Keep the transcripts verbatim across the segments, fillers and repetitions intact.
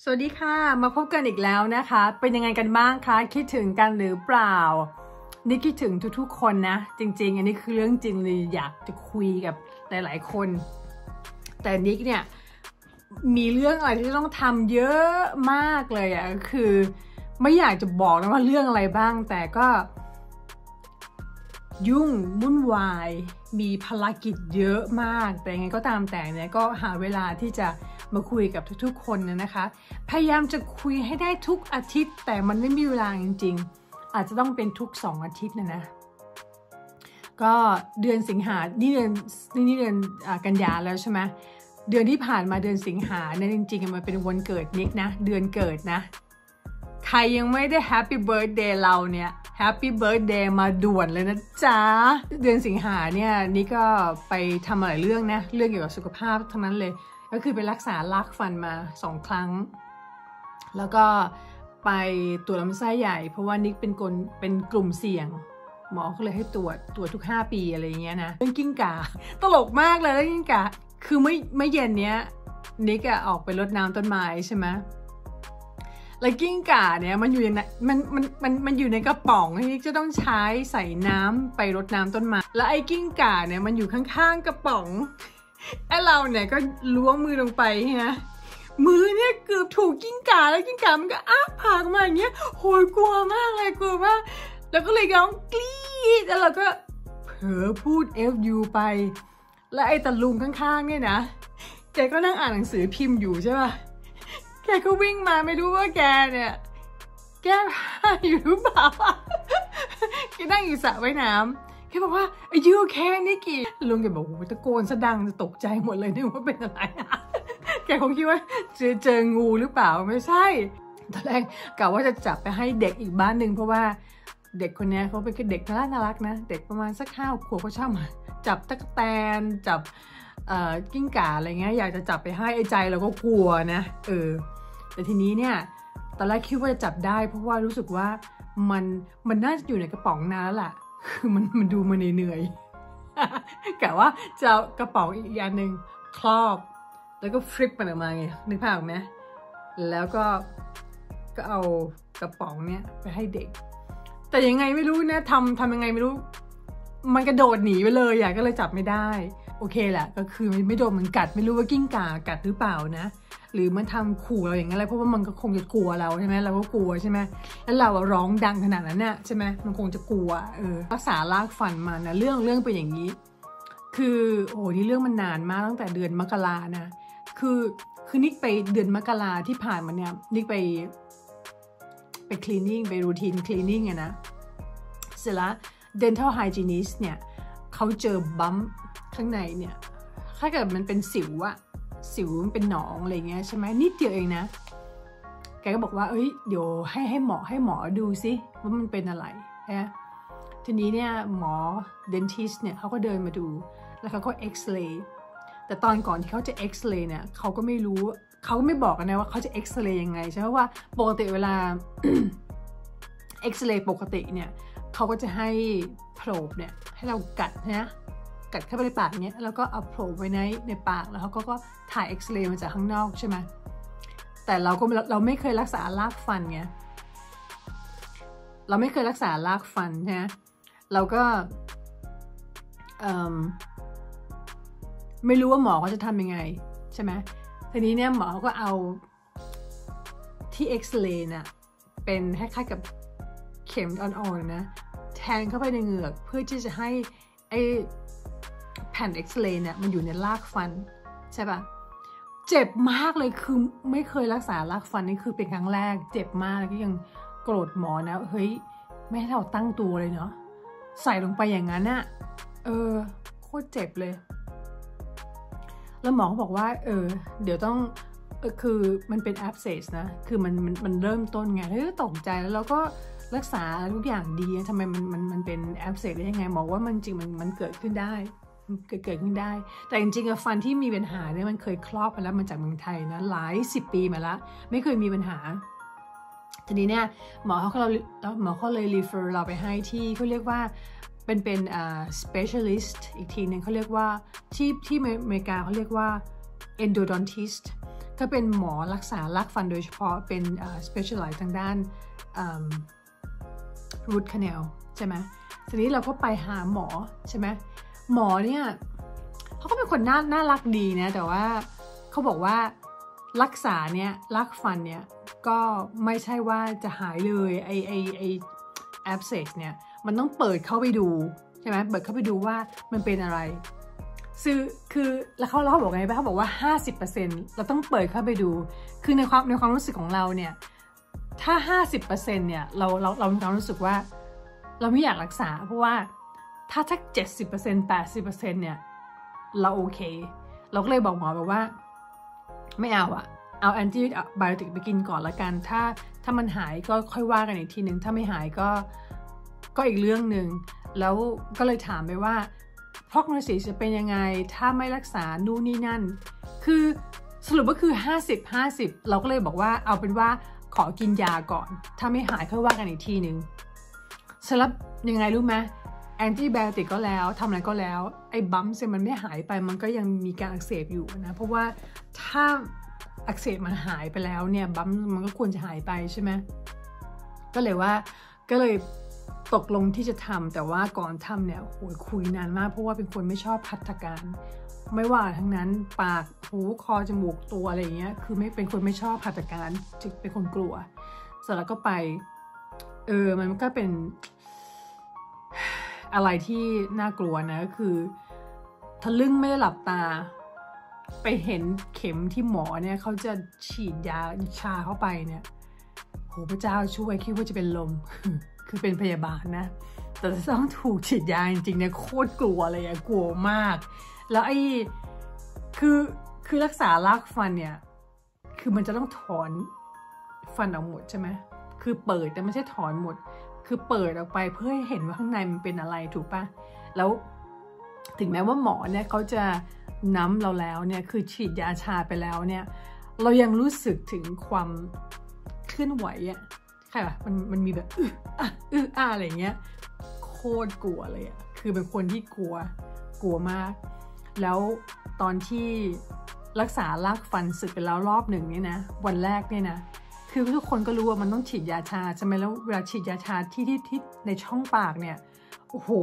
สวัสดีค่ะมาพบกันอีกแล้วนะคะเป็นยังไงกันบ้างคะคิดถึงกันหรือเปล่านี่คิดถึงทุกๆคนนะจริงๆอันนี้คือเรื่องจริงเลยอยากจะคุยกับหลายๆคนแต่นิกเนี่ยมีเรื่องอะไรที่ต้องทำเยอะมากเลยอะคือไม่อยากจะบอกนะว่าเรื่องอะไรบ้างแต่ก็ยุ่งวุ่นวายมีภารกิจเยอะมากแต่ยังไงก็ตามแต่เนี่ยก็หาเวลาที่จะมาคุยกับทุกๆคนนะคะพยายามจะคุยให้ได้ทุกอาทิตย์แต่มันไม่มีเวลาจริงๆอาจจะต้องเป็นทุกสองอาทิตย์นะนะก็เดือนสิงหานี่เดือนนี่เดือนกันยาแล้วใช่ไหมเดือนที่ผ่านมาเดือนสิงหาเนี่ยจริงๆมันเป็นวันเกิดนิกนะเดือนเกิดนะใครยังไม่ได้แฮปปี้เบิร์ธเดย์เราเนี่ยแฮปปี้เบิร์ธเดย์มาด่วนเลยนะจ๊ะเดือนสิงหาเนี่ยนี่ก็ไปทำอะไรเรื่องนะเรื่องเกี่ยวกับสุขภาพทั้งนั้นเลยก็คือไปรักษาลากฟันมาสองครั้งแล้วก็ไปตรวจลำไส้ใหญ่เพราะว่านิกเป็นคนเป็นกลุ่มเสี่ยงหมอก็เลยให้ตรวจตรวจทุกห้าปีอะไรอย่างเงี้ยนะเรื่องกิ้งก่าตลกมากเลยเรื่องกิ้งก่าคือไม่ไม่เย็นเนี้ยนิกอะออกไปรดน้ำต้นไม้ใช่ไหมแล้วกิ้งก่าเนี่ยมันอยู่ในมันมันมันมันอยู่ในกระป๋องที่นิกจะต้องใช้ใส่น้ำไปรดน้ำต้นไม้แล้วไอ้กิ้งก่าเนี่ยมันอยู่ข้างๆกระป๋องไอ้เราเนี่ยก็ล้วงมือลงไปฮะมือเนี่ยเกือบถูกกิ้งก่าแล้วกิ้งก่ามันก็อ้าปากมาอย่างเงี้ยโหยกลัวมากเลยกลัวมากแล้วก็เลยร้องกรี๊ดแล้วเราก็เผลอพูด เอฟ ยู ไปแล้วไอ้ตาลุงข้างๆเนี่ยนะแกก็นั่งอ่านหนังสือพิมพ์อยู่ใช่ป่ะแกก็วิ่งมาไม่รู้ว่าแกเนี่ยแก้ผ้าอยู่หรือเปล่าแกนั่งอยู่สระว่ายน้ำแกบอกว่าอายุแค่นี้กี่ลุงแกบอกโอ้ตะโกนซะดังจะตกใจหมดเลยนึกว่าเป็นอะไรแกคงคิดว่าเจอเจองูหรือเปล่าไม่ใช่ตอนแรกกะว่าจะจับไปให้เด็กอีกบ้านหนึ่งเพราะว่าเด็กคนนี้เขาเป็นเด็กน่ารักน่ารักนะเด็กประมาณสักห้าขวบเขาชอบมาจับตั๊กแตนจับกิ้งก่าอะไรเงี้ยอยากจะจับไปให้ไอ้ใจเราก็กลัวนะเออแต่ทีนี้เนี่ยตอนแรกคิดว่าจะจับได้เพราะว่ารู้สึกว่ามันมันน่าจะอยู่ในกระป๋องนานแล้วล่ะคือมันมันดูมันเหนื่อยกะว่าจะเอากระป๋องอีกอย่างหนึ่งครอบแล้วก็ฟลิปมันออกมาไงนึกภาพออกไหมแล้วก็ก็เอากระป๋องเนี้ยไปให้เด็กแต่ยังไงไม่รู้นะทำทำยังไงไม่รู้มันกระโดดหนีไปเลยอยากก็เลยจับไม่ได้โอเคแหละก็คือไม่โดนมันกัดไม่รู้ว่ากิ้งก่ากัดหรือเปล่านะหรือมันทำขู่เราอย่างไรเพราะว่ามันก็คงจะกลัวเราใช่ไหมเราก็กลัวใช่ไหมแล้วเราร้องดังขนาดนั้นน่ะใช่ไหมมันคงจะกลัวเออรักษาลากฟันมานะเรื่องเรื่องเป็นอย่างนี้คือโอ้นี่เรื่องมันนานมากตั้งแต่เดือนมกรานะคือคือนิกไปเดือนมกราที่ผ่านมาเนี่ยนิกไปไปคลีนนิ่งไปรูทีนคลีนนิ่งอะนะเสร็จแล้ว dental hygienist เนี่ยเขาเจอบัมข้างในเนี่ยถ้าเกิดมันเป็นสิวอะสิวมันเป็นหนองอะไรเงี้ยใช่ไหมนิดเดียวเองนะแกก็บอกว่าเอ้ยเดี๋ยวให้ให้หมอให้หมอดูซิว่ามันเป็นอะไรนะทีนี้เนี่ยหมอ dentist เนี่ยเขาก็เดินมาดูแล้วเขาก็เอ็กซเรย์แต่ตอนก่อนที่เขาจะเอ็กซเรย์เนี่ยเขาก็ไม่รู้เขาก็ไม่บอกกันนะว่าเขาจะเอ็กซเรย์ยังไงใช่ไหมว่าปกติเวลา เอ็กซเรย์ปกติเนี่ยเขาก็จะให้โพรบเนี่ยให้เรากัดนะกัดเข้าไปในปากเนี้ยแล้วก็เอาโพรบไว้ในในปากแล้วเขาก็ก็ถ่ายเอ็กซเรย์มาจากข้างนอกใช่ไหมแต่เราก็เราไม่เคยรักษารากฟันไงเราไม่เคยรักษารากฟันนะเราก็ไม่รู้ว่าหมอเขาจะทำยังไงใช่ไหมทีนี้เนี่ยหมอก็เอาที่เอ็กซเรย์น่ะเป็นคล้ายๆกับเข็มอ่อนๆนะแทงเข้าไปในเหงือกเพื่อที่จะให้ไอ้แผ่นเอ็กซเรย์เนี่ยมันอยู่ในรากฟันใช่ปะเจ็บมากเลยคือไม่เคยรักษารากฟันนี่คือเป็นครั้งแรกเจ็บมากก็ยังโกรธหมอนะเฮ้ยไม่ให้เราตั้งตัวเลยเนาะใส่ลงไปอย่างนั้นอะเออโคตรเจ็บเลยแล้วหมอเขาบอกว่าเออเดี๋ยวต้องเออคือมันเป็น abscess นะคือมันมันมันเริ่มต้นไงเฮ้ยตกใจแล้วเราก็รักษาทุกอย่างดีทำไมมันมันมันเป็น abscess ได้ยังไงบอกว่ามันจริงมันมันเกิดขึ้นได้เกิดเกิดขึ้นได้แต่จริงๆอะฟันที่มีปัญหาเนี่ยมันเคยครอบมาแล้วมาจากเมืองไทยนะหลายสิบปีมาแล้วไม่เคยมีปัญหาทีนี้เนี่ยหมอเขาเราหมอเขาเลย refer เราไปให้ที่เขาเรียกว่าเป็นเป็นอ่า specialist อีกทีนึงเขาเรียกว่าที่ที่อเมริกาเขาเรียกว่า endodontist ก็เป็นหมอรักษาลากฟันโดยเฉพาะเป็น uh, specialize ทางด้าน um, root canal ใช่ไหมทีนี้เราก็ไปหาหมอใช่ไหมหมอเนี่ยเขาก็เป็นคนน่าน่ารักดีนะแต่ว่าเขาบอกว่ารักษาเนี่ยลากฟันเนี่ยก็ไม่ใช่ว่าจะหายเลยไอไอไอ abscess เนี่ยมันต้องเปิดเข้าไปดูใช่ไหมเปิดเข้าไปดูว่ามันเป็นอะไรซึ่งคือแล้วเขาเขาบอกไงบ้างเขาบอกว่า ห้าสิบเปอร์เซ็นต์ เราต้องเปิดเข้าไปดูคือในความในความรู้สึกของเราเนี่ยถ้า ห้าสิบเปอร์เซ็นต์ เนี่ยเราเราเรามีความรู้สึกว่าเราไม่อยากรักษาเพราะว่าถ้าสัก เจ็ดสิบเปอร์เซ็นต์ แปดสิบเปอร์เซ็นต์ เนี่ยเราโอเคเราก็เลยบอกหมอแบบว่าไม่เอาอะเอาแอนติไบโอติกไปกินก่อนละกันถ้าถ้ามันหายก็ค่อยว่ากันอีกทีหนึ่งถ้าไม่หายก็ก็อีกเรื่องหนึ่งแล้วก็เลยถามไปว่าprognosis จะเป็นยังไงถ้าไม่รักษานู่นนี่นั่นคือสรุปก็คือห้าสิบ ห้าสิบเราก็เลยบอกว่าเอาเป็นว่าขอกินยาก่อนถ้าไม่หายค่อยว่ากันอีกทีหนึ่งสำหรับยังไงรู้ไหมแอนติไบโอติกก็แล้วทำอะไรก็แล้วไอ้บัมป์มันไม่หายไปมันก็ยังมีการอักเสบอยู่นะเพราะว่าถ้าอักเสบมันหายไปแล้วเนี่ยบัมป์มันก็ควรจะหายไปใช่ไหมก็เลยว่าก็เลยตกลงที่จะทำแต่ว่าก่อนทำเนี่ยโหยคุยนานมากเพราะว่าเป็นคนไม่ชอบหัตถการไม่ว่าทั้งนั้นปากหูคอจมูกตัวอะไรอย่างเงี้ยคือไม่เป็นคนไม่ชอบหัตถการจึงเป็นคนกลัวเสร็จแล้วก็ไปเออมันก็เป็นอะไรที่น่ากลัวนะก็คือทะลึ่งไม่ได้หลับตาไปเห็นเข็มที่หมอเนี่ยเขาจะฉีดยาชาเข้าไปเนี่ยโหพระเจ้าช่วยคิดว่าจะเป็นลมคือเป็นพยาบาลนะแต่ต้องถูกฉีดยาจริงๆเนี่ยโคตรกลัวเลยอะกลัวมากแล้วไอ้คือคือรักษาลากฟันเนี่ยคือมันจะต้องถอนฟันออกหมดใช่ไหมคือเปิดแต่ไม่ใช่ถอนหมดคือเปิดออกไปเพื่อให้เห็นว่าข้างในมันเป็นอะไรถูกปะแล้วถึงแม้ว่าหมอเนี่ยเขาจะน้ำเราแล้วเนี่ยคือฉีดยาชาไปแล้วเนี่ยเรายังรู้สึกถึงความเคลื่อนไหวอะค่ะมันมันมีแบบอื้ออ่ะอื้ออ่ะอะไรเงี้ยโคตรกลัวเลยอะคือเป็นคนที่กลัวกลัวมากแล้วตอนที่รักษาลากฟันสึกไปแล้วรอบหนึ่งเนี่ยนะวันแรกเนี่ยนะคือทุกคนก็รู้ว่ามันต้องฉีดยาชาใช่ไหมแล้วเวลาฉีดยาชาที่ที่ที่ในช่องปากเนี่ยโอ้โห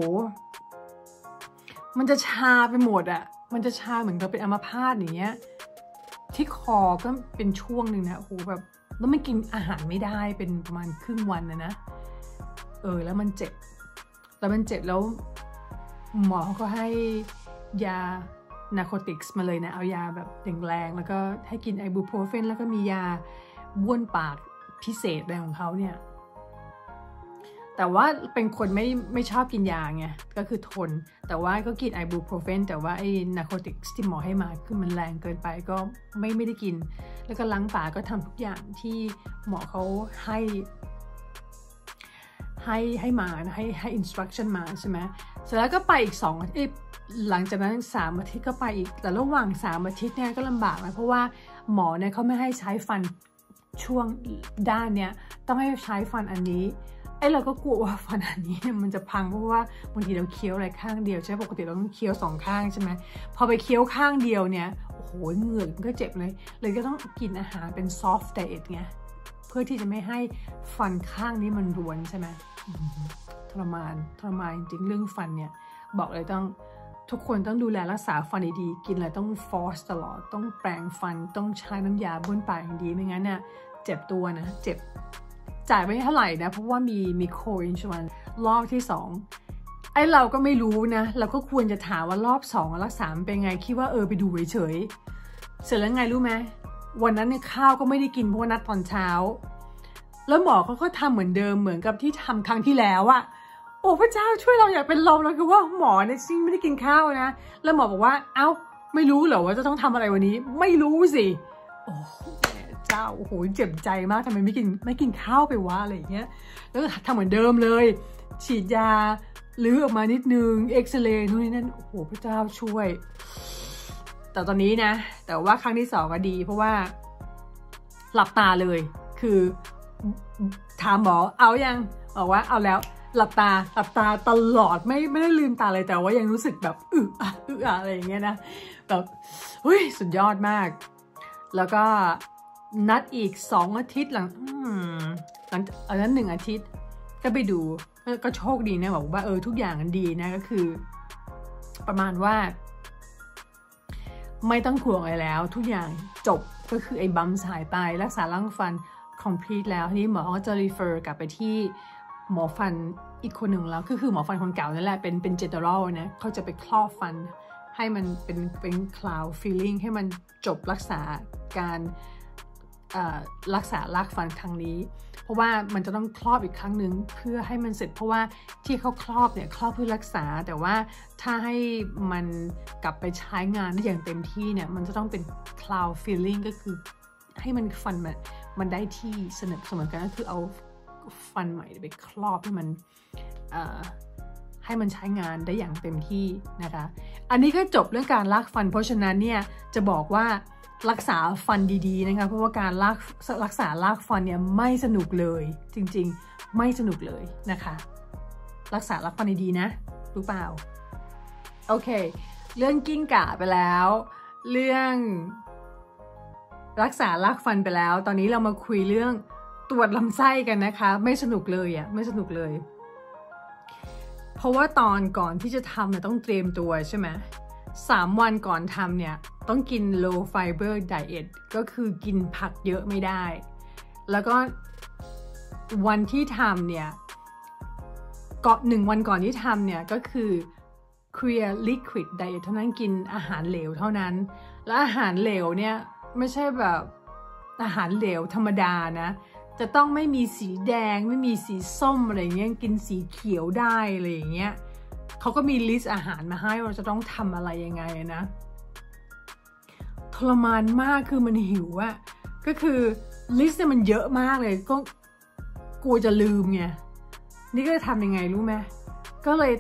มันจะชาไปหมดอะมันจะชาเหมือนกับเป็นอัมพาตอย่างเงี้ยที่คอก็เป็นช่วงหนึ่งนะโอ้โหแบบแล้วไม่กินอาหารไม่ได้เป็นประมาณครึ่งวันนะนะเออแล้วมันเจ็บแล้วมันเจ็บแล้วหมอเขาก็ให้ยานาร์โคติกส์มาเลยนะเอายาแบบแรงๆแล้วก็ให้กินไอบูโพรเฟนแล้วก็มียาบ้วนปากพิเศษอะไรของเขาเนี่ยแต่ว่าเป็นคนไม่ไม่ชอบกินยาไงก็คือทนแต่ว่าก็กินไอบูโพรเฟนแต่ว่าไอนาร์โคติกส์ที่หมอให้มาคือมันแรงเกินไปก็ไม่ไม่ได้กินแล้วก็ล้างปากก็ทำทุกอย่างที่หมอเขาให้ให้ให้มาให้ให้ instruction มาใช่ไหมเสร็จแล้วก็ไปอีกสองอาทิตย์หลังจากนั้นสามอาทิตย์ก็ไปอีกแต่ระหว่างสามอาทิตย์เนี่ยก็ลำบากนะเพราะว่าหมอเนี่ยเขาไม่ให้ใช้ฟันช่วงด้านเนี้ยต้องให้ใช้ฟันอันนี้ไอ้เราก็กลัวว่าฟันอันนี้มันจะพังเพราะว่าบางทีเราเคี้ยวอะไรข้างเดียวใช่ปกติเราต้องเคี้ยวสองข้างใช่ไหมพอไปเคี้ยวข้างเดียวเนี่ยโอ้โหเหงื่อมันก็เจ็บเลยเลยก็ต้องกินอาหารเป็น soft diet ไงเพื่อที่จะไม่ให้ฟันข้างนี้มันรวนใช่ไหมทรมานทรมานจริงๆเรื่องฟันเนี่ยบอกเลยต้องทุกคนต้องดูแลรักษาฟันดีๆกินอะไรต้องฟอสตลอดต้องแปรงฟันต้องใช้น้ำยาบ้วนปากอย่างดีไม่งั้นเนี่ยเจ็บตัวนะเจ็บจ่ายไม่เท่าไหร่นะเพราะว่ามีมีโคอินชัวร์รอบที่สองไอ้เราก็ไม่รู้นะเราก็ควรจะถามว่ารอบสองรักษาเป็นไงคิดว่าเออไปดูเฉยๆเสร็จแล้วไงรู้ไหมวันนั้นเนี่ยข้าวก็ไม่ได้กินเพราะว่านัดตอนเช้าแล้วหมอเขาก็ทำเหมือนเดิมเหมือนกับที่ทำครั้งที่แล้วอะโอ้พระเจ้าช่วยเราอยากเป็นลมแล้วคือว่าหมอเนี่ยจริงไม่ได้กินข้าวนะแล้วหมอบอกว่าเอ้าไม่รู้เหรอว่าจะต้องทำอะไรวันนี้ไม่รู้สิโอ้เจ้าโอ้โหเจ็บใจมากทำไมไม่กินไม่กินข้าวไปวะอะไรอย่างเงี้ยแล้วทำเหมือนเดิมเลยฉีดยาลื้อออกมานิดนึงเอ็กซเรย์นู่นนี่นั่นโอ้โหพระเจ้าช่วยแต่ตอนนี้นะแต่ว่าครั้งที่สองก็ดีเพราะว่าหลับตาเลยคือถามหมอเอายังบอกว่าเอาแล้วหลับตาหลับตาตลอดไม่ไม่ได้ลืมตาเลยแต่ว่ายังรู้สึกแบบอึอะอึอะอะไรอย่างเงี้ยนะแบบเฮ้ยสุดยอดมากแล้วก็นัดอีกสองอาทิตย์หลังหลังอันนั้นหนึ่งอาทิตย์ก็ไปดูก็โชคดีนะบอกว่าเออทุกอย่างมันดีนะก็คือประมาณว่าไม่ต้องห่วงอะไรแล้วทุกอย่างจบก็คือไอ้บัมส์หายไปรักษาร่างฟัน complete แล้วทีนี้หมอเขาจะ refer กลับไปที่หมอฟันอีกคนหนึ่งแล้วก็คือหมอฟันคนเก่านั่นแหละเป็นเป็น general นะเขาจะไปครอบฟันให้มันเป็นเป็น cloud filling ให้มันจบรักษาการรักษารากฟันครั้งนี้เพราะว่ามันจะต้องครอบอีกครั้งหนึ่งเพื่อให้มันเสร็จเพราะว่าที่เขาครอบเนี่ยครอบเพื่อรักษาแต่ว่าถ้าให้มันกลับไปใช้งานได้อย่างเต็มที่เนี่ยมันจะต้องเป็น cloud filling ก็คือให้มันฟันมันมันได้ที่สนิทเสมอกันก็คือเอาฟันใหม่ไปครอบให้มันให้มันใช้งานได้อย่างเต็มที่นะคะอันนี้ก็จบเรื่องการลากฟันเพราะฉะนั้นเนี่ยจะบอกว่ารักษาฟันดีๆนะคะเพราะว่าการลากรักษาลากฟันเนี่ยไม่สนุกเลยจริงๆไม่สนุกเลยนะคะรักษาลากฟันดีๆนะรู้เปล่าโอเคเรื่องกิ้งก่าไปแล้วเรื่องรักษาลากฟันไปแล้วตอนนี้เรามาคุยเรื่องตรวจลำไส้กันนะคะไม่สนุกเลยอ่ะไม่สนุกเลยเพราะว่าตอนก่อนที่จะทำเนี่ยต้องเตรียมตัวใช่ไหมสามวันก่อนทำเนี่ยต้องกิน low fiber diet ก็คือกินผักเยอะไม่ได้แล้วก็วันที่ทำเนี่ยก่อนหนึ่งวันก่อนที่ทำเนี่ยก็คือ clear liquid diet เท่านั้นกินอาหารเหลวเท่านั้นและอาหารเหลวเนี่ยไม่ใช่แบบอาหารเหลวธรรมดานะจะต้องไม่มีสีแดงไม่มีสีส้มอะไรเงี้ยกินสีเขียวได้อะไรอย่างเงี้ยเขาก็มีลิสต์อาหารมาให้ว่าจะต้องทำอะไรยังไงนะทรมานมากคือมันหิวอะก็คือลิสต์เนี่ยมันเยอะมากเลยก็กลัวจะลืมไงนี่ก็จะทำยังไงรู้ไหมก็เลย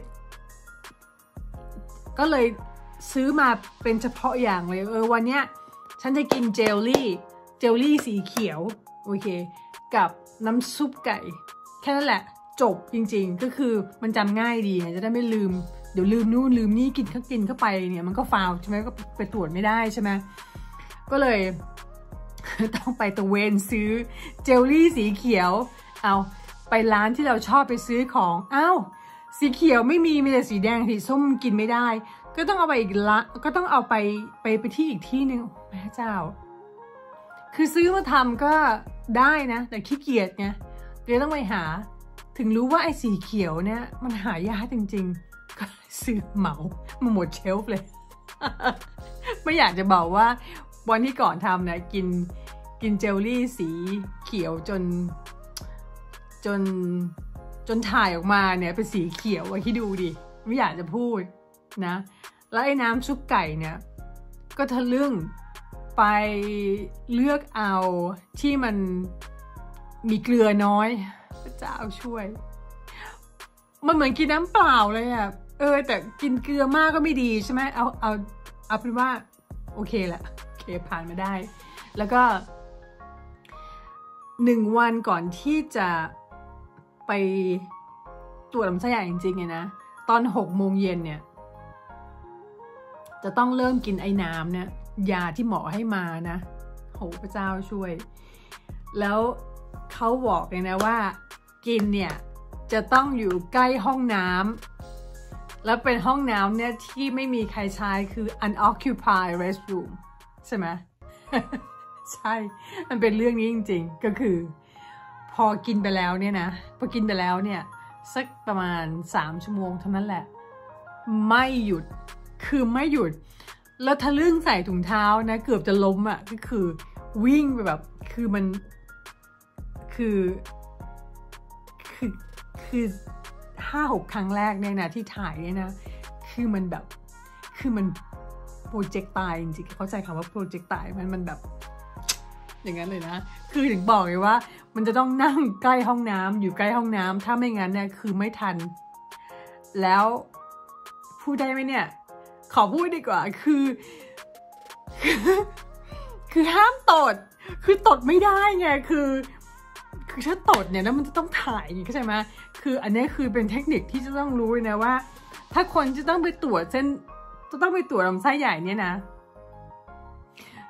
ก็เลยซื้อมาเป็นเฉพาะอย่างเลยเออวันเนี้ยฉันจะกินเจลลี่เจลลี่สีเขียวโอเคกับน้ำซุปไก่แค่นั้นแหละจบจริงๆก็คือมันจำง่ายดีจะได้ไม่ลืมเดี๋ยวลืมนู่นลืมนี่กินเข้ากินเข้าไปเนี่ยมันก็ฟาวใช่ไหมก็ไปตรวจไม่ได้ใช่ไหมก็เลยต้องไปตะเวนซื้อเจลลี่สีเขียวเอาไปร้านที่เราชอบไปซื้อของอ้าวสีเขียวไม่มีมีแต่สีแดงสีส้มกินไม่ได้ก็ต้องเอาไปอีกละก็ต้องเอาไปไปไปที่อีกที่หนึ่งแม่เจ้าคือซื้อมาทำก็ได้นะแต่ขี้เกียจไงเลยต้องไปหาถึงรู้ว่าไอ้สีเขียวเนี่ยมันหายากจริงๆก็ซื้อเหมามาหมดเชลฟ์เลย ไม่อยากจะบอกว่าวันที่ก่อนทำเนี่ยกินกินเจลลี่สีเขียวจนจนจนถ่ายออกมาเนี่ยเป็นสีเขียวไว้ที่ดูดิไม่อยากจะพูดนะแล้วไอ้น้ำซุปไก่เนี่ยก็ทะลึ่งไปเลือกเอาที่มันมีเกลือน้อยพระเจ้าช่วยมันเหมือนกินน้ำเปล่าเลยอ่ะเออแต่กินเกลือมากก็ไม่ดีใช่ไหมเอาเอาเอาเป็นว่าโอเคแหละโอเคผ่านมาได้แล้วก็หนึ่งวันก่อนที่จะไปตรวจลำไส้ใหญ่จริงๆเนี่ยนะตอนหกโมงเย็นเนี่ยจะต้องเริ่มกินไอ้น้ำเนี่ยยาที่หมอให้มานะโหพระเจ้าช่วยแล้วเขาบอกเลยนะว่ากินเนี่ยจะต้องอยู่ใกล้ห้องน้ำแล้วเป็นห้องน้ำเนี่ยที่ไม่มีใครใช้คือ unoccupied restroom ใช่ไหม ใช่มันเป็นเรื่องนี้จริงๆก็คือพอกินไปแล้วเนี่ยนะพอกินไปแล้วเนี่ยสักประมาณสามชั่วโมงเท่านั้นแหละไม่หยุดคือไม่หยุดแล้วทะลึ่งใส่ถุงเท้านะเกือบจะล้มอ่ะก็คือวิ่งไปแบบคือมันคือคือคือห้าหกครั้งแรกเนี่ยนะที่ถ่ายเนี่ยนะคือมันแบบคือมันโปรเจกต์ตายจริงๆเข้าใจคำว่าโปรเจกต์ตายมันมันแบบอย่างนั้นเลยนะคือถึงบอกเลยว่ามันจะต้องนั่งใกล้ห้องน้ำอยู่ใกล้ห้องน้ำถ้าไม่งั้นเนี่ยคือไม่ทันแล้วพูดได้ไหมเนี่ยขอพูดดีกว่าคือคือคือห้ามตดคือตดไม่ได้ไงคือคือถ้าตดเนี่ยแล้วมันจะต้องถ่ายเข้าใจไหมคืออันนี้คือเป็นเทคนิคที่จะต้องรู้นะว่าถ้าคนจะต้องไปตรวจเส้นจะต้องไปตรวจลำไส้ใหญ่เนี่ยนะค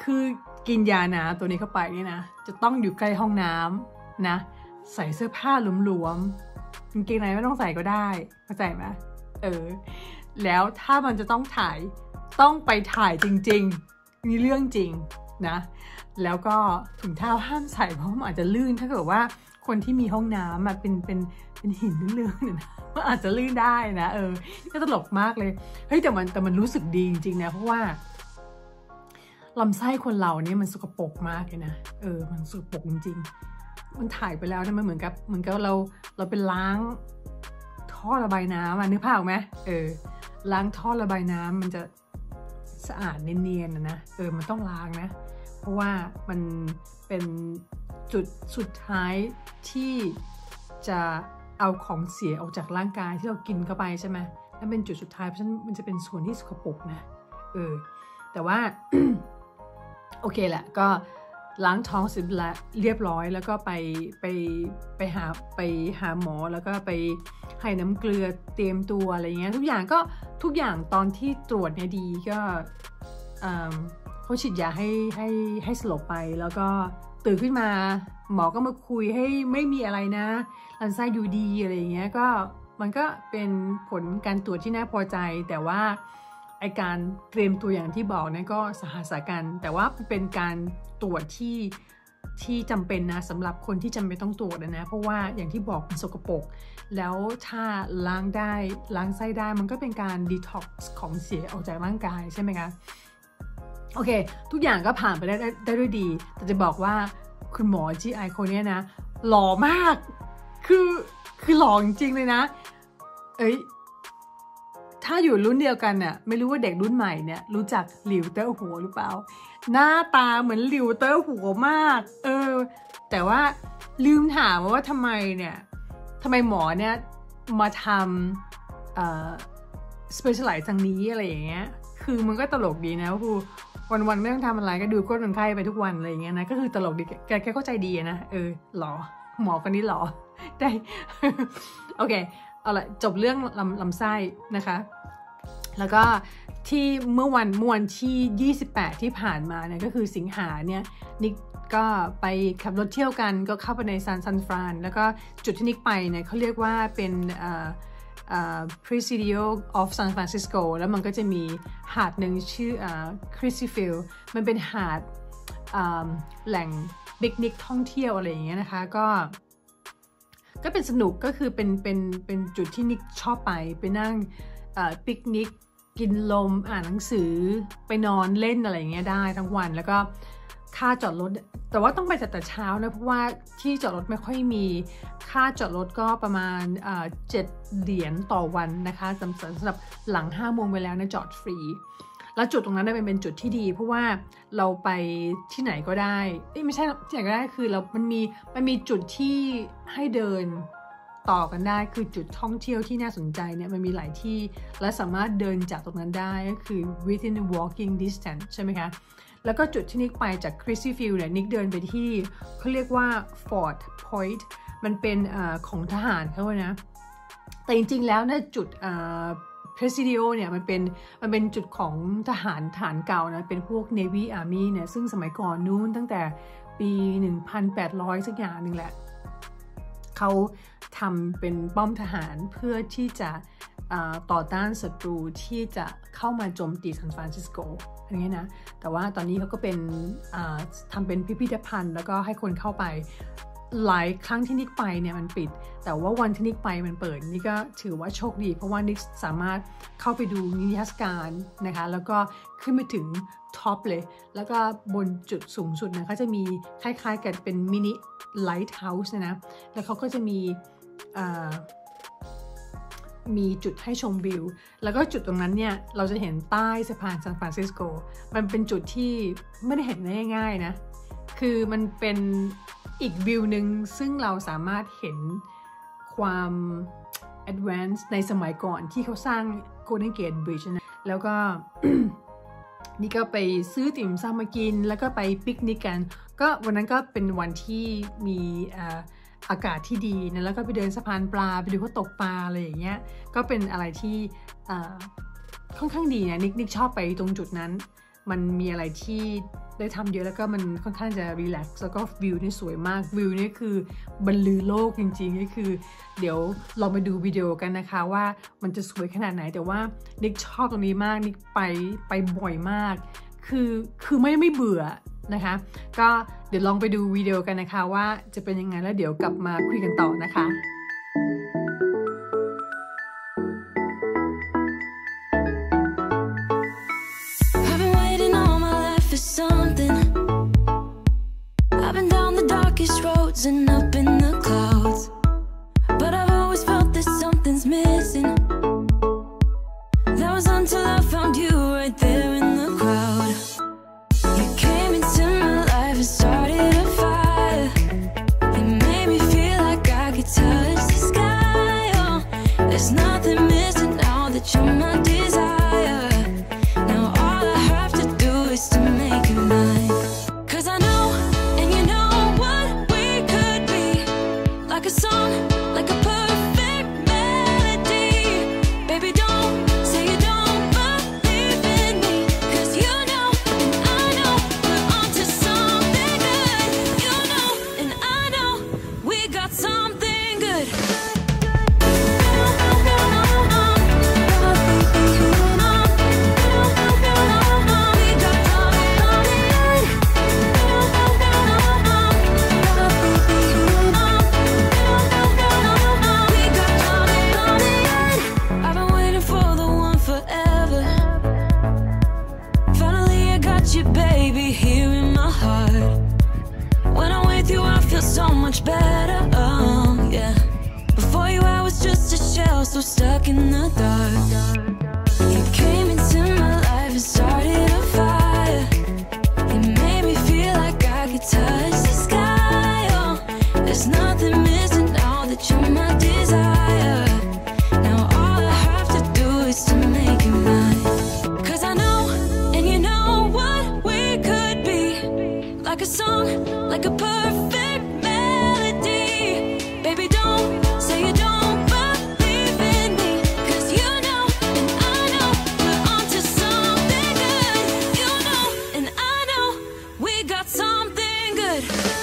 คือกินยาน้ำตัวนี้เข้าไปนี่นะจะต้องอยู่ใกล้ห้องน้ำนะใส่เสื้อผ้าหลวมๆกางเกงในไม่ต้องใส่ก็ได้เข้าใจไหมเออแล้วถ้ามันจะต้องถ่ายต้องไปถ่ายจริงๆนี่เรื่องจริงนะแล้วก็ถุงเท้าห้ามใส่เพราะมันอาจจะลื่นถ้าเกิดว่าคนที่มีห้องน้ำเป็นเป็นเป็นหินลื่นๆนะมันอาจจะลื่นได้นะเออก็ตลกมากเลยเฮ้ยแต่มันแต่มันรู้สึกดีจริงๆนะเพราะว่าลำไส้คนเราเนี่ยมันสกปรกมากเลยนะเออมันสกปรกจริงๆมันถ่ายไปแล้วเนี่ยมันเหมือนกับเหมือนกับเราเราเป็นล้างท่อระบายน้ำอ่ะนึกภาพออกไหมเออล้างท่อระบายน้ำมันจะสะอาดเนียนๆนะนะเออมันต้องล้างนะเพราะว่ามันเป็นจุดสุดท้ายที่จะเอาของเสียออกจากร่างกายที่เรากินเข้าไปใช่ไหมนั่นเป็นจุดสุดท้ายเพราะฉะนั้นมันจะเป็นส่วนที่สกปรกนะเออแต่ว่า โอเคแหละก็ล้างท้องเสร็จแล้วเรียบร้อยแล้วก็ไปไปไปหาไปหาหมอแล้วก็ไปให้น้ำเกลือเตรียมตัวอะไรเงี้ยทุกอย่างก็ทุกอย่างตอนที่ตรวจเนี่ยดีก็เขาฉีดยาให้ให้ให้สลบไปแล้วก็ตื่นขึ้นมาหมอก็มาคุยให้ไม่มีอะไรนะลำไส้อยู่ดีอะไรเงี้ยก็มันก็เป็นผลการตรวจที่น่าพอใจแต่ว่าไอการเตรียมตัวอย่างที่บอกเนี่ยก็สหัสกันแต่ว่าเป็นการตรวจที่ที่จำเป็นนะสำหรับคนที่จำเป็นต้องตรวจนะเพราะว่าอย่างที่บอกมันสกปรกแล้วถ้าล้างได้ล้างไส้ได้มันก็เป็นการดีท็อกซ์ของเสียออกจากร่างกายใช่ไหมคะโอเคทุกอย่างก็ผ่านไปได้ได้ด้วยดีแต่จะบอกว่าคุณหมอ จี ไอ คนนี้นะหล่อมากคือคือหล่อจริงๆเลยนะเอ้ยถ้าอยู่รุ่นเดียวกันน่ะไม่รู้ว่าเด็กรุ่นใหม่เนี่ยรู้จักหลิวเตอร์หัวหรือเปล่าหน้าตาเหมือนหลิวเตอร์หัวมากเออแต่ว่าลืมถามว่าทำไมเนี่ยทำไมหมอเนี่ยมาทำเอ่อ specialize ทางนี้อะไรอย่างเงี้ยคือมันก็ตลกดีนะคือวันๆไม่ต้องทำอะไรก็ดูก้นคนไข้ไปทุกวันอะไรอย่างเงี้ยนะก็คือตลกดีแกแกเข้าใจดีนะเออหล่อหมอคนนี้หล่อได้ โอเคเอาละจบเรื่องลำลำไส้นะคะแล้วก็ที่เมื่อวันเมื่อวันที่ยี่สิบแปดที่ผ่านมาเนี่ยก็คือสิงหาเนี่ยนิกก็ไปขับรถเที่ยวกันก็เข้าไปในซานซันฟรานแล้วก็จุดที่นิกไปเนี่ยเขาเรียกว่าเป็นเอ่อเอ่อ Presidio of San Francisco แล้วมันก็จะมีหาดหนึ่งชื่อเอ่อ Crissyfield มันเป็นหาดแหล่งปิกนิกท่องเที่ยวอะไรอย่างเงี้ยนะคะก็ก็เป็นสนุกก็คือเป็นเป็นเป็นจุดที่นิกชอบไปไปนั่งปิกนิกกินลมอ่านหนังสือไปนอนเล่นอะไรอย่างเงี้ยได้ทั้งวันแล้วก็ค่าจอดรถแต่ว่าต้องไปแต่เช้านะเพราะว่าที่จอดรถไม่ค่อยมีค่าจอดรถก็ประมาณเจ็ดเหรียญต่อวันนะคะสำหรับหลังห้าโมงไปแล้วนะจอดฟรีแล้วจุดตรงนั้นเป็นเป็นจุดที่ดีเพราะว่าเราไปที่ไหนก็ได้ไม่ใช่ที่ไหนก็ได้คือเรามันมีมันมีจุดที่ให้เดินต่อกันได้คือจุดท่องเที่ยวที่น่าสนใจเนี่ยมันมีหลายที่และสามารถเดินจากตรงนั้นได้ก็คือ within walking distance ใช่ไหมคะแล้วก็จุดที่นิกไปจาก Crissyfield เนี่ยนิกเดินไปที่เขาเรียกว่า Fort Point มันเป็นอของทหารเขานะแต่จริงๆแล้วเนี่ยจุดPresidio เนี่ยมันเป็นมันเป็นจุดของทหารฐานเก่านะเป็นพวก Navy Army เนี่ยซึ่งสมัยก่อนนู้นตั้งแต่ปีหนึ่งพันแปดร้อยสักอย่างหนึ่งแหละเขาทำเป็นป้อมทหารเพื่อที่จะต่อต้านศัตรูที่จะเข้ามาโจมตีซานฟรานซิสโกอย่างนี้นะแต่ว่าตอนนี้เขาก็เป็นทำเป็นพิพิธภัณฑ์แล้วก็ให้คนเข้าไปหลายครั้งที่นิกไปเนี่ยมันปิดแต่ว่าวันที่นิกไปมันเปิดนี่ก็ถือว่าโชคดีเพราะว่านิกสามารถเข้าไปดูนิทรรศการนะคะแล้วก็ขึ้นไปถึงท็อปเลยแล้วก็บนจุดสูงสุดนะก็จะมีคล้ายๆกันเป็นมินิไลท์เฮาส์นะแล้วเขาก็จะมีมีจุดให้ชมวิวแล้วก็จุดตรงนั้นเนี่ยเราจะเห็นใต้สะพานซานฟรานซิสโกมันเป็นจุดที่ไม่ได้เห็นได้ง่ายๆนะคือมันเป็นอีกวิวหนึ่งซึ่งเราสามารถเห็นความ advance ในสมัยก่อนที่เขาสร้าง Golden Gate Bridge นะแล้วก็ นี่ก็ไปซื้อติ่มซำมากินแล้วก็ไปปิกนิกกันก็วันนั้นก็เป็นวันที่มีอากาศที่ดีนะแล้วก็ไปเดินสะพานปลาไปดูเขาตกปลาอะไรอย่างเงี้ยก็เป็นอะไรที่ค่อนข้างดีนะนิกนิกชอบไปตรงจุดนั้นมันมีอะไรที่ได้ทำเยอะแล้วก็มันค่อนข้างจะรีแลกซ์แล้วก็วิวนี่สวยมากวิวนี่คือบรรลือโลกจริงๆนี่คือเดี๋ยวลองไปดูวิดีโอกันนะคะว่ามันจะสวยขนาดไหนแต่ว่านิกชอบตรงนี้มากนิกไปไปบ่อยมากคือคือไม่ไม่เบื่อนะคะก็เดี๋ยวลองไปดูวิดีโอกันนะคะว่าจะเป็นยังไงแล้วเดี๋ยวกลับมาคุยกันต่อนะคะ And up in the clouds, but I've always felt that something's missing. That was until I found you right there in the crowd. You came into my life and started a fire. You made me feel like I could touch the sky. Oh, there's nothing missing now that you're my desire. Now all I have to do is to make you mine. 'Cause I know, and you know what we could be. Like a song, like a perfect melody. Baby, don't say you don't believe in me. 'Cause you know, and I know, we're onto something good. You know, and I know, we got something good. Baby, here in my heart. When I'm with you, I feel so much better. Oh, yeah. Before you, I was just a shell, so stuck in the dark. You came into my life and started a fire. You made me feel like I could touch the sky. Oh, there's nothing missing now that you're my desire. Now all I have to do is to make you mine. 'Cause I know, and you know what we could be. Like a song, like a perfect melody. Baby, don't say you don't believe in me. 'Cause you know, and I know, we're onto something good. You know, and I know, we got something good.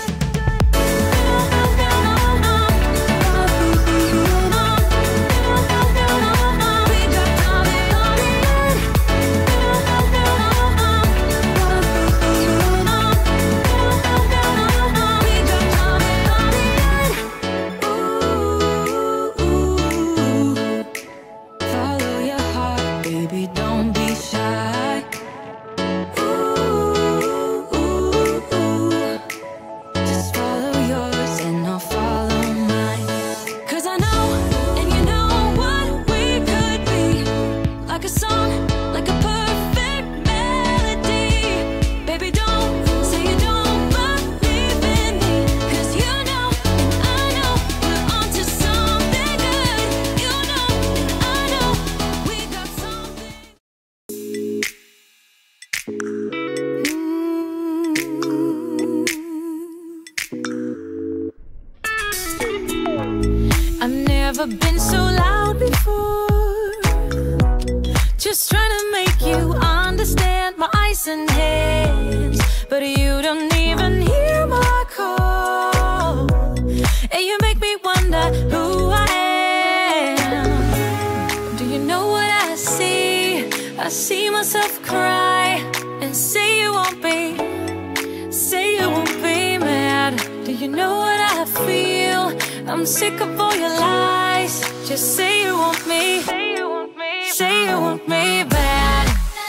I've never been so loud before. Just trying to make you understand my eyes and hands, but you don't even hear my call. And you make me wonder who I am. Do you know what I see? I see myself cry and say you won't be, say you won't be mad. Do you know what I feel? I'm sick of all your lies. Just say you want me, say you want me, say you want me bad.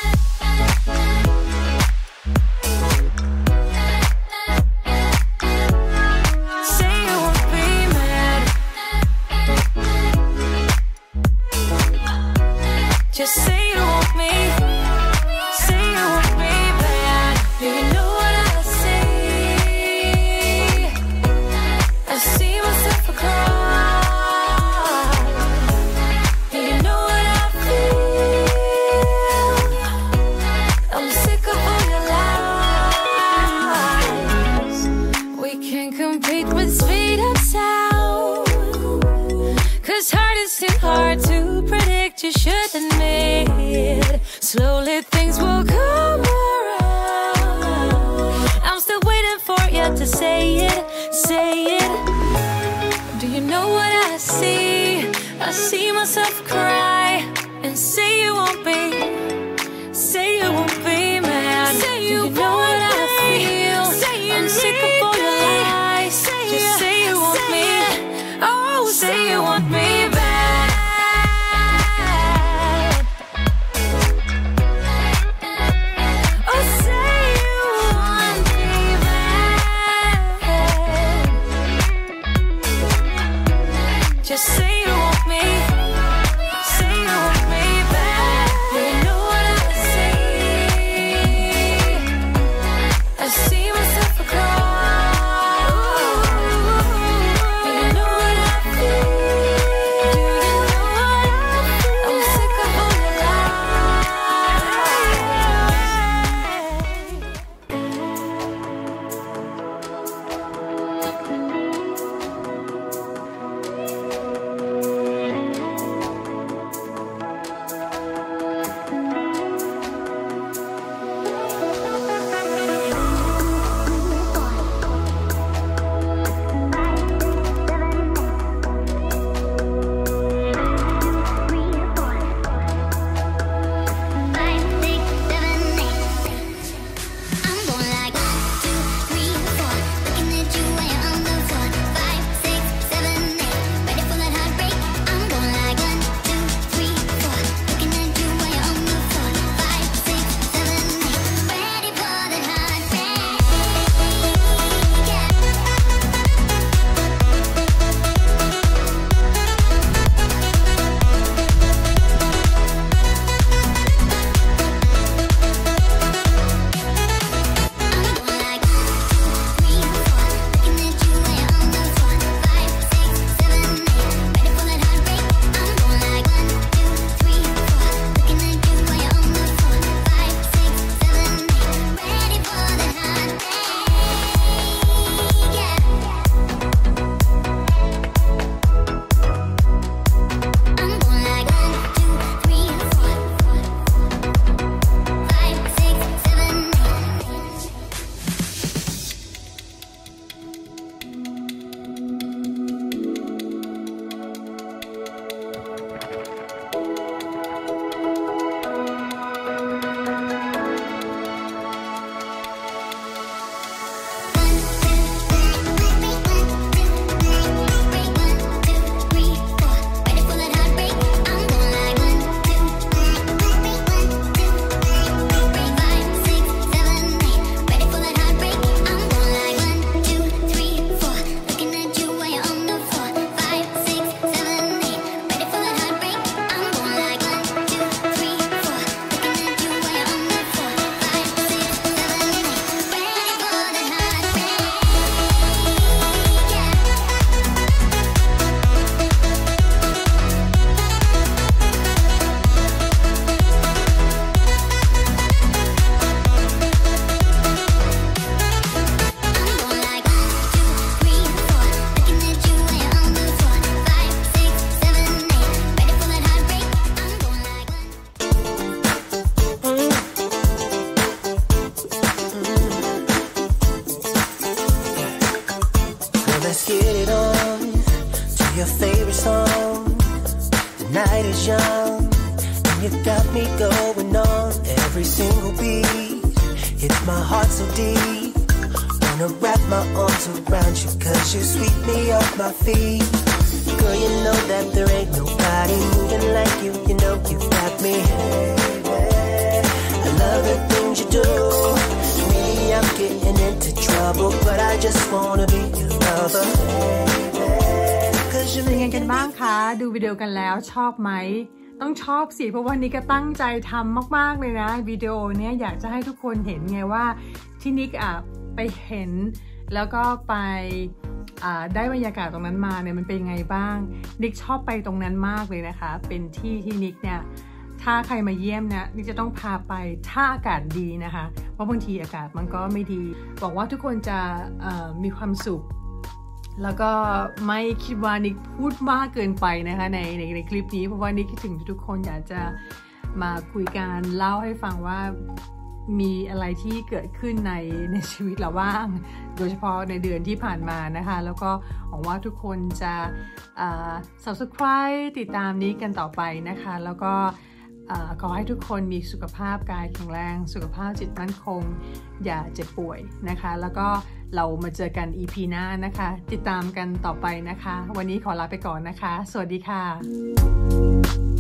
Say you won't be mad. Just say you want me, say you want me bad. Do you know what I see? I see myself cry. Do you know what I feel? I'm sick of all your lies. We can't compete with speed of sound, 'cause heart is too hard to predict. You should admit, slowly things will come around. myself cry and say you won't be, say you won't be mad. Say you, you know what I feel. Say you I'm sick of all your lies. Say just you, say you want say me. Oh, say you want me back. Just say you want me, say you want me back. You know what I see, I see myself across. You know what I feel, do you know what I feel? I'm sick of all your night is young, and you got me going on every single beat. Hits my heart so deep, wanna wrap my arms around you, cause you sweep me off my feet. Girl, you know that there ain't nobody moving like you. You know you got me. I love the things you do. Maybe I'm getting into trouble, but I just wanna be your lover. เป็นยังไงกันบ้างคะดูวิดีโอกันแล้วชอบไหมต้องชอบสิเพราะวันนี้ก็ตั้งใจทำมากๆเลยนะวิดีโอเนี้ยอยากจะให้ทุกคนเห็นไงว่าที่นิกอ่ะไปเห็นแล้วก็ไปได้บรรยากาศตรงนั้นมาเนี่ยมันเป็นไงบ้างนิกชอบไปตรงนั้นมากเลยนะคะเป็นที่ที่นิกเนี่ยถ้าใครมาเยี่ยมเนี่ยนิกจะต้องพาไปถ้าอากาศดีนะคะเพราะบางทีอากาศมันก็ไม่ดีบอกว่าทุกคนจะมีความสุขแล้วก็ไม่คิดว่านิกพูดมากเกินไปนะคะในในในคลิปนี้เพราะว่านิกคิดถึงทุกคนอยากจะมาคุยกันเล่าให้ฟังว่ามีอะไรที่เกิดขึ้นในในชีวิตเราบ้างโดยเฉพาะในเดือนที่ผ่านมานะคะแล้วก็หวังว่าทุกคนจะ subscribe ติดตามนี้กันต่อไปนะคะแล้วก็ขอให้ทุกคนมีสุขภาพกายแข็งแรงสุขภาพจิตมั่นคงอย่าเจ็บป่วยนะคะแล้วก็เรามาเจอกัน อี พี หน้านะคะติดตามกันต่อไปนะคะวันนี้ขอลาไปก่อนนะคะสวัสดีค่ะ